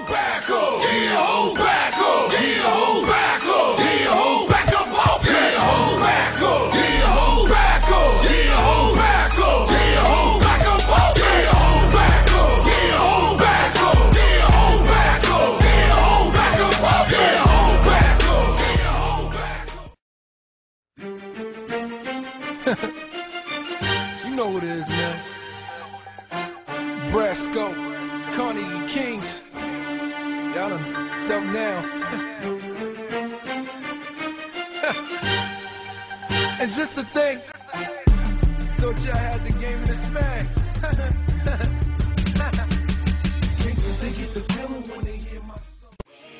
back up. Yeah, ho, back up. Yeah, ho, back up. Yeah, ho, back up off. Yeah, ho, back up. Yeah, ho, back up. Yeah, ho, back up. Yeah, ho, back up off. Yeah, ho, back up. Yeah, ho, back up. Yeah, ho, back up. Yeah, ho, back up off. Yeah, ho, back up. Yeah, ho, back up. You know what it is, man. Brasco, Carnegie Kings. Y'all done dumb now. And just to think, thought y'all had the game in the smash.